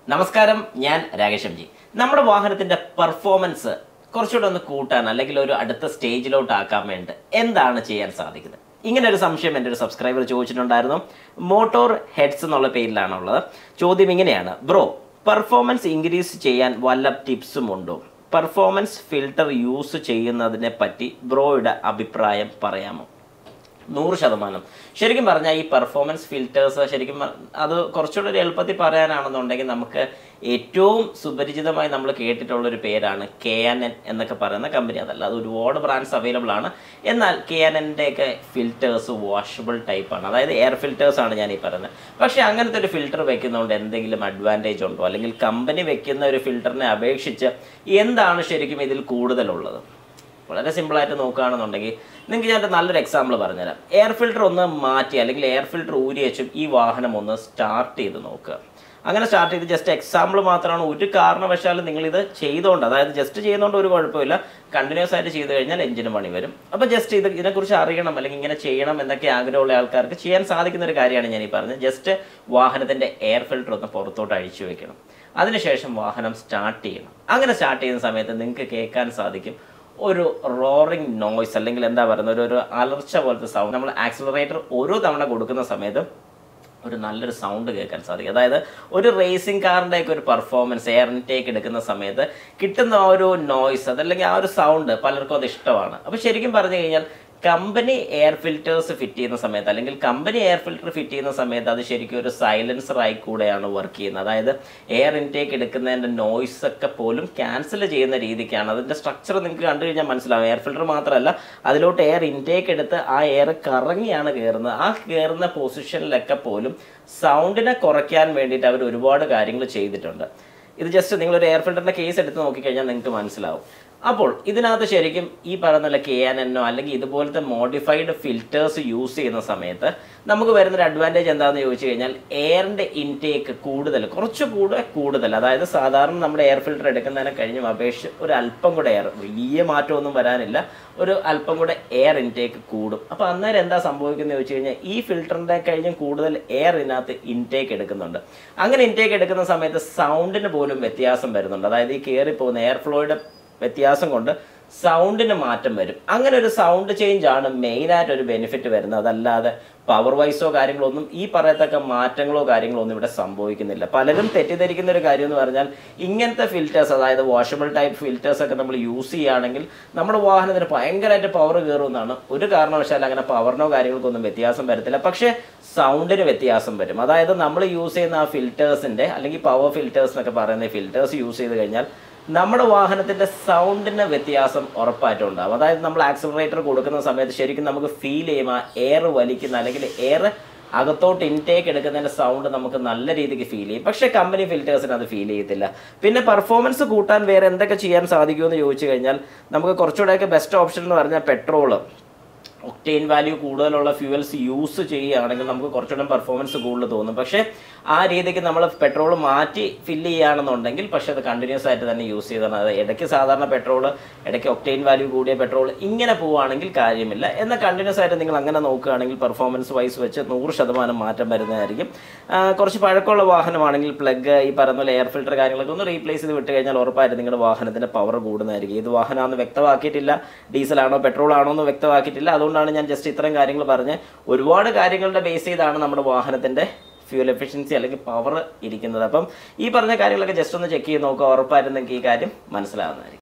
നമസ്കാരം, ഞാൻ Rakesh M G. നമ്മുടെ വാഹനത്തിന്റെ പെർഫോമൻസ് കുറച്ചുകൂടെ ഒന്ന് കൂട്ടാൻ അല്ലെങ്കിൽ ഒരു അടുത്ത സ്റ്റേജിലോട്ട് ആക്കാൻ വേണ്ടി എന്താണ് ചെയ്യാൻ സാധിക്കുന്നത്? ഇങ്ങനെ ഒരു സംശയം എൻ്റെ ഒരു സബ്സ്ക്രൈബർ ചോദിച്ചിട്ടുണ്ടായിരുന്നു. മോട്ടോർ ഹെഡ്സ് എന്നുള്ള പേരിലാണുള്ളത്. ചോദ്യം ഇങ്ങനെയാണ്: ബ്രോ, പെർഫോമൻസ് ഇൻക്രീസ് ചെയ്യാൻ വല്ല ടിപ്സും ഉണ്ടോ? പെർഫോമൻസ് ഫിൽട്ടർ യൂസ് ചെയ്യുന്നതിനെ പറ്റി ബ്രോയുടെ അഭിപ്രായം പറയാമോ? 100%. ശരിക്കും പറഞ്ഞാൽ ഈ പെർഫോമൻസ് ഫിൽറ്റേഴ്സ് ശരിക്കും അത് കുറച്ചുകൂടെ ഒരു എളുപ്പത്തിൽ പറയാനാണെന്നുണ്ടെങ്കിൽ നമുക്ക് ഏറ്റവും സുപരിചിതമായി നമ്മൾ കേട്ടിട്ടുള്ളൊരു പേരാണ് KNN എന്നൊക്കെ പറയുന്ന കമ്പനി. അതല്ല, അത് ഒരുപാട് ബ്രാൻഡ്സ് അവൈലബിൾ ആണ്. എന്നാൽ KNNൻ്റെയൊക്കെ ഫിൽറ്റേഴ്സ് വാഷബിൾ ടൈപ്പാണ്, അതായത് എയർ ഫിൽറ്റേഴ്സാണ് ഞാൻ ഈ പറയുന്നത്. പക്ഷേ അങ്ങനത്തെ ഒരു ഫിൽറ്റർ വെക്കുന്നതുകൊണ്ട് എന്തെങ്കിലും അഡ്വാൻറ്റേജ് ഉണ്ടോ? അല്ലെങ്കിൽ കമ്പനി വെക്കുന്ന ഒരു ഫിൽറ്ററിനെ അപേക്ഷിച്ച് എന്താണ് ശരിക്കും ഇതിൽ കൂടുതലുള്ളത്? വളരെ സിമ്പിളായിട്ട് നോക്കുകയാണെന്നുണ്ടെങ്കിൽ നിങ്ങൾക്ക് ഞാൻ നല്ലൊരു എക്സാമ്പിൾ പറഞ്ഞുതരാം. എയർ ഫിൽറ്റർ ഒന്ന് മാറ്റി അല്ലെങ്കിൽ എയർ ഫിൽറ്റർ ഊരി വെച്ചും ഈ വാഹനം ഒന്ന് സ്റ്റാർട്ട് ചെയ്ത് നോക്കുക. അങ്ങനെ സ്റ്റാർട്ട് ചെയ്ത് ജസ്റ്റ് എക്സാമ്പിൾ മാത്രമാണ്. ഒരു കാരണവശാലും നിങ്ങളിത് ചെയ്തുകൊണ്ട്, അതായത് ജസ്റ്റ് ചെയ്യുന്നതുകൊണ്ട് ഒരു കുഴപ്പമില്ല. കണ്ടിന്യൂസ് ആയിട്ട് ചെയ്ത് കഴിഞ്ഞാൽ എഞ്ചിന് പണി വരും. അപ്പോൾ ജസ്റ്റ് ഇതിനെക്കുറിച്ച് അറിയണം അല്ലെങ്കിൽ ഇങ്ങനെ ചെയ്യണം എന്നൊക്കെ ആഗ്രഹമുള്ള ആൾക്കാർക്ക് ചെയ്യാൻ സാധിക്കുന്ന ഒരു കാര്യമാണ് ഞാൻ ഈ പറഞ്ഞത്. ജസ്റ്റ് വാഹനത്തിൻ്റെ എയർ ഫിൽറ്റർ ഒന്ന് പുറത്തോട്ട് അഴിച്ചു വെക്കണം. അതിനുശേഷം വാഹനം സ്റ്റാർട്ട് ചെയ്യണം. അങ്ങനെ സ്റ്റാർട്ട് ചെയ്യുന്ന സമയത്ത് നിങ്ങൾക്ക് കേൾക്കാൻ സാധിക്കും ഒരു റോറിങ് നോയ്സ്, അല്ലെങ്കിൽ എന്താ പറയുന്നത്, ഒരു അലർച്ച പോലത്തെ സൗണ്ട്. നമ്മൾ ആക്സിലറേറ്റർ ഓരോ തവണ കൊടുക്കുന്ന സമയത്ത് ഒരു നല്ലൊരു സൗണ്ട് കേൾക്കാൻ സാധിക്കും. അതായത് ഒരു റേസിംഗ് കാറിൻ്റെയൊക്കെ ഒരു പെർഫോമൻസ് എയർ ഇൻടേക്ക് എടുക്കുന്ന സമയത്ത് കിട്ടുന്ന ആ ഒരു നോയ്സ്, അതല്ലെങ്കിൽ ആ ഒരു സൗണ്ട് പലർക്കും അത് ഇഷ്ടമാണ്. അപ്പോൾ ശരിക്കും പറഞ്ഞു കഴിഞ്ഞാൽ കമ്പനി എയർ ഫിൽറ്റേഴ്സ് ഫിറ്റ് ചെയ്യുന്ന സമയത്ത്, അല്ലെങ്കിൽ കമ്പനി എയർ ഫിൽറ്റർ ഫിറ്റ് ചെയ്യുന്ന സമയത്ത് അത് ശരിക്കും ഒരു സൈലൻസറായി കൂടെയാണ് വർക്ക് ചെയ്യുന്നത്. അതായത് എയർ ഇൻടേക്ക് എടുക്കുന്നതിൻ്റെ നോയ്സ് ഒക്കെ പോലും ക്യാൻസൽ ചെയ്യുന്ന രീതിക്കാണ്. അതിൻ്റെ സ്ട്രക്ചർ നിങ്ങൾക്ക് കണ്ടു കഴിഞ്ഞാൽ മനസ്സിലാവും. എയർ ഫിൽറ്റർ മാത്രമല്ല, അതിലോട്ട് എയർ ഇൻടേക്ക് എടുത്ത് ആ എയർ കറങ്ങിയാണ് കയറുന്നത്. ആ കയറുന്ന പൊസിഷനിലൊക്കെ പോലും സൗണ്ടിനെ കുറയ്ക്കാൻ വേണ്ടിയിട്ട് അവർ ഒരുപാട് കാര്യങ്ങൾ ചെയ്തിട്ടുണ്ട്. ഇത് ജസ്റ്റ് നിങ്ങളൊരു എയർ ഫിൽറ്ററിൻ്റെ കേസ് എടുത്ത് നോക്കിക്കഴിഞ്ഞാൽ നിങ്ങൾക്ക് മനസ്സിലാവും. അപ്പോൾ ഇതിനകത്ത് ശരിക്കും ഈ പറയുന്ന KNN അല്ലെങ്കിൽ ഇതുപോലത്തെ മോഡിഫൈഡ് ഫിൽറ്റേഴ്സ് യൂസ് ചെയ്യുന്ന സമയത്ത് നമുക്ക് വരുന്നൊരു അഡ്വാൻറ്റേജ് എന്താണെന്ന് ചോദിച്ചു കഴിഞ്ഞാൽ എയറിൻ്റെ ഇൻടേക്ക് കൂടുതൽ, അതായത് സാധാരണ നമ്മുടെ എയർ ഫിൽറ്റർ എടുക്കുന്നതിനെ കഴിഞ്ഞും അപേക്ഷിച്ച് ഒരു അല്പം കൂടെ എയർ, വലിയ മാറ്റമൊന്നും വരാനില്ല, ഒരു അല്പം കൂടെ എയർ ഇൻടേക്ക് കൂടും. അപ്പോൾ അന്നേരം എന്താ സംഭവിക്കുന്നത് ചോദിച്ചു കഴിഞ്ഞാൽ ഈ ഫിൽറ്ററിൻ്റെ കഴിഞ്ഞും കൂടുതൽ എയർ ഇതിനകത്ത് ഇൻടേക്ക് എടുക്കുന്നുണ്ട്. അങ്ങനെ ഇൻടേക്ക് എടുക്കുന്ന സമയത്ത് സൗണ്ടിന് പോലും വ്യത്യാസം വരുന്നുണ്ട്. അതായത് ഈ കയറിപ്പോകുന്ന എയർ ഫ്ലോയുടെ വ്യത്യാസം കൊണ്ട് സൗണ്ടിന് മാറ്റം വരും. അങ്ങനെ ഒരു സൗണ്ട് ചേഞ്ച് ആണ് മെയിനായിട്ട് ഒരു ബെനിഫിറ്റ് വരുന്നത്. അതല്ലാതെ പവർ വൈസോ കാര്യങ്ങളൊന്നും ഈ പറയത്തക്ക മാറ്റങ്ങളോ കാര്യങ്ങളോ ഒന്നും ഇവിടെ സംഭവിക്കുന്നില്ല. പലരും തെറ്റിദ്ധരിക്കുന്ന ഒരു കാര്യം എന്ന് പറഞ്ഞാൽ ഇങ്ങനത്തെ ഫിൽറ്റേഴ്സ്, അതായത് വാഷബിൾ ടൈപ്പ് ഫിൽറ്റേഴ്സൊക്കെ നമ്മൾ യൂസ് ചെയ്യുകയാണെങ്കിൽ നമ്മുടെ വാഹനത്തിന് ഭയങ്കരമായിട്ട് പവർ കയറുമെന്നാണ്. ഒരു കാരണവശാലും അങ്ങനെ പവറിനോ കാര്യങ്ങൾക്കൊന്നും വ്യത്യാസം വരത്തില്ല. പക്ഷേ സൗണ്ടിന് വ്യത്യാസം വരും. അതായത് നമ്മൾ യൂസ് ചെയ്യുന്ന ആ ഫിൽറ്റേഴ്സിൻ്റെ, അല്ലെങ്കിൽ പവർ ഫിൽറ്റേഴ്സ് എന്നൊക്കെ പറയുന്ന ഫിൽറ്റേഴ്സ് യൂസ് ചെയ്ത് കഴിഞ്ഞാൽ നമ്മുടെ വാഹനത്തിൻ്റെ സൗണ്ടിന് വ്യത്യാസം ഉറപ്പായിട്ടും ഉണ്ടാകും. അതായത് നമ്മൾ ആക്സിലറേറ്റർ കൊടുക്കുന്ന സമയത്ത് ശരിക്കും നമുക്ക് ഫീൽ ചെയ്യും ആ എയർ വലിക്കുന്ന, അല്ലെങ്കിൽ എയർ അകത്തോട്ട് ഇൻടേക്ക് എടുക്കുന്നതിൻ്റെ സൗണ്ട് നമുക്ക് നല്ല രീതിക്ക് ഫീൽ ചെയ്യും. പക്ഷേ കമ്പനി ഫിൽറ്റേഴ്സിന് അത് ഫീൽ ചെയ്യത്തില്ല. പിന്നെ പെർഫോമൻസ് കൂട്ടാൻ വേറെ എന്തൊക്കെ ചെയ്യാൻ സാധിക്കുമെന്ന് ചോദിച്ചു കഴിഞ്ഞാൽ നമുക്ക് കുറച്ചുകൂടെയൊക്കെ ബെസ്റ്റ് ഓപ്ഷൻ എന്ന് പറഞ്ഞാൽ പെട്രോള്, ഒക്ടെയിൻ വാല്യൂ കൂടുതലുള്ള ഫ്യൂവൽസ് യൂസ് ചെയ്യുകയാണെങ്കിൽ നമുക്ക് കുറച്ചുകൂടെ പെർഫോമൻസ് കൂടുതൽ തോന്നും. പക്ഷേ ആ രീതിക്ക് നമ്മൾ പെട്രോൾ മാറ്റി ഫില്ല് ചെയ്യുകയാണെന്നുണ്ടെങ്കിൽ പക്ഷേ അത് കണ്ടിന്യൂസ് ആയിട്ട് തന്നെ യൂസ് ചെയ്താണ്. അത് ഇടയ്ക്ക് സാധാരണ പെട്രോൾ, ഇടയ്ക്ക് ഒക്ടെയിൻ വാല്യൂ കൂടിയ പെട്രോൾ, ഇങ്ങനെ പോവുകയാണെങ്കിൽ കാര്യമില്ല. എന്നാൽ കണ്ടിന്യൂസ് ആയിട്ട് നിങ്ങൾ അങ്ങനെ നോക്കുകയാണെങ്കിൽ പെർഫോമൻസ് വൈസ് വെച്ച് 100% മാറ്റം വരുന്നതായിരിക്കും. കുറച്ച് പഴക്കമുള്ള വാഹനമാണെങ്കിൽ പ്ലഗ്, ഈ പറയുന്ന പോലെ എയർ ഫിൽറ്റർ കാര്യങ്ങളൊക്കെ ഒന്ന് റീപ്ലേസ് ചെയ്ത് വിട്ട് കഴിഞ്ഞാൽ ഉറപ്പായിട്ട് നിങ്ങളുടെ വാഹനത്തിൻ്റെ പവർ കൂടുന്നതായിരിക്കും. ഏത് വാഹനമാണെന്ന് വ്യക്തമാക്കിയിട്ടില്ല, ഡീസലാണോ പെട്രോൾ ആണോ എന്ന് വ്യക്തമാക്കിയിട്ടില്ല. അതുകൊണ്ടാണ് ഞാൻ ജസ്റ്റ് ഇത്രയും കാര്യങ്ങൾ പറഞ്ഞ്. ഒരുപാട് കാര്യങ്ങളുടെ ബേസ് ചെയ്താണ് നമ്മുടെ വാഹനത്തിൻ്റെ ഫ്യൂൽ എഫിഷ്യൻസി അല്ലെങ്കിൽ പവർ ഇരിക്കുന്നത്. അപ്പം ഈ പറഞ്ഞ കാര്യങ്ങളൊക്കെ ജസ്റ്റ് ഒന്ന് ചെക്ക് ചെയ്ത് നോക്കുക. ഉറപ്പായിട്ടും നിങ്ങൾക്ക് ഈ കാര്യം മനസ്സിലാകുന്നതായിരിക്കും.